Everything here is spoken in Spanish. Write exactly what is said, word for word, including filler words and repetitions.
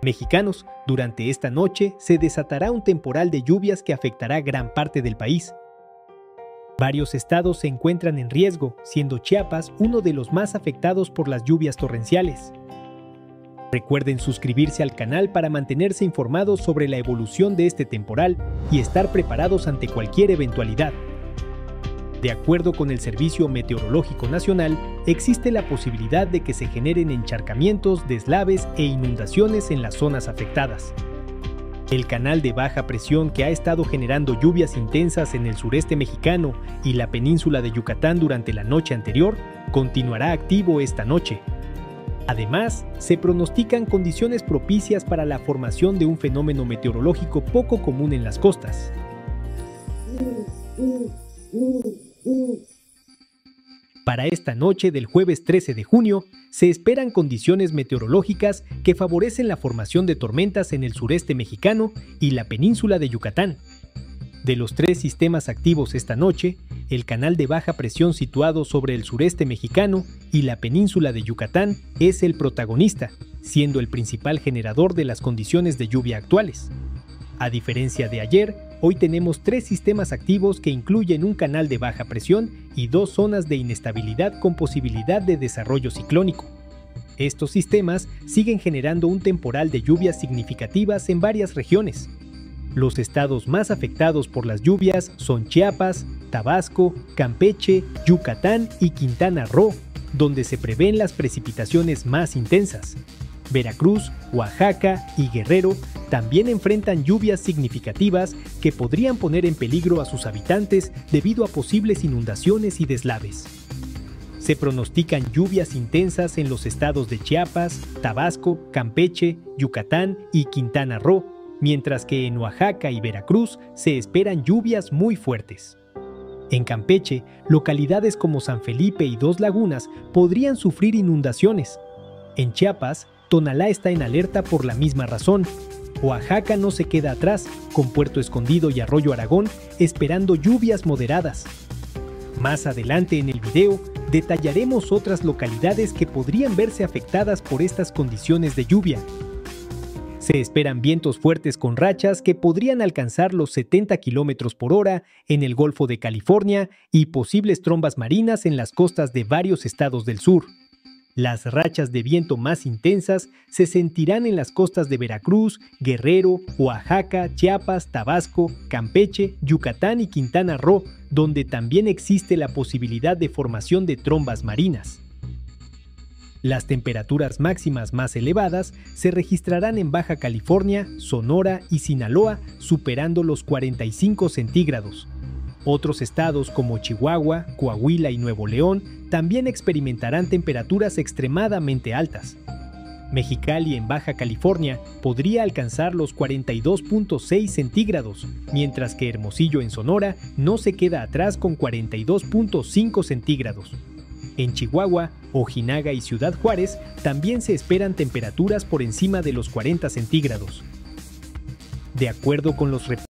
Mexicanos, durante esta noche se desatará un temporal de lluvias que afectará gran parte del país. Varios estados se encuentran en riesgo, siendo Chiapas uno de los más afectados por las lluvias torrenciales. Recuerden suscribirse al canal para mantenerse informados sobre la evolución de este temporal y estar preparados ante cualquier eventualidad. De acuerdo con el Servicio Meteorológico Nacional, existe la posibilidad de que se generen encharcamientos, deslaves e inundaciones en las zonas afectadas. El canal de baja presión que ha estado generando lluvias intensas en el sureste mexicano y la península de Yucatán durante la noche anterior, continuará activo esta noche. Además, se pronostican condiciones propicias para la formación de un fenómeno meteorológico poco común en las costas. Para esta noche del jueves trece de junio, se esperan condiciones meteorológicas que favorecen la formación de tormentas en el sureste mexicano y la península de Yucatán. De los tres sistemas activos esta noche, el canal de baja presión situado sobre el sureste mexicano y la península de Yucatán es el protagonista, siendo el principal generador de las condiciones de lluvia actuales. A diferencia de ayer, hoy tenemos tres sistemas activos que incluyen un canal de baja presión y dos zonas de inestabilidad con posibilidad de desarrollo ciclónico. Estos sistemas siguen generando un temporal de lluvias significativas en varias regiones. Los estados más afectados por las lluvias son Chiapas, Tabasco, Campeche, Yucatán y Quintana Roo, donde se prevén las precipitaciones más intensas. Veracruz, Oaxaca y Guerrero también enfrentan lluvias significativas que podrían poner en peligro a sus habitantes debido a posibles inundaciones y deslaves. Se pronostican lluvias intensas en los estados de Chiapas, Tabasco, Campeche, Yucatán y Quintana Roo, mientras que en Oaxaca y Veracruz se esperan lluvias muy fuertes. En Campeche, localidades como San Felipe y Dos Lagunas podrían sufrir inundaciones. En Chiapas, Tonalá está en alerta por la misma razón. Oaxaca no se queda atrás, con Puerto Escondido y Arroyo Aragón esperando lluvias moderadas. Más adelante en el video, detallaremos otras localidades que podrían verse afectadas por estas condiciones de lluvia. Se esperan vientos fuertes con rachas que podrían alcanzar los setenta kilómetros por hora en el Golfo de California y posibles trombas marinas en las costas de varios estados del sur. Las rachas de viento más intensas se sentirán en las costas de Veracruz, Guerrero, Oaxaca, Chiapas, Tabasco, Campeche, Yucatán y Quintana Roo, donde también existe la posibilidad de formación de trombas marinas. Las temperaturas máximas más elevadas se registrarán en Baja California, Sonora y Sinaloa, superando los cuarenta y cinco centígrados. Otros estados como Chihuahua, Coahuila y Nuevo León también experimentarán temperaturas extremadamente altas. Mexicali en Baja California podría alcanzar los cuarenta y dos punto seis centígrados, mientras que Hermosillo en Sonora no se queda atrás con cuarenta y dos punto cinco centígrados. En Chihuahua, Ojinaga y Ciudad Juárez también se esperan temperaturas por encima de los cuarenta centígrados. De acuerdo con los reportes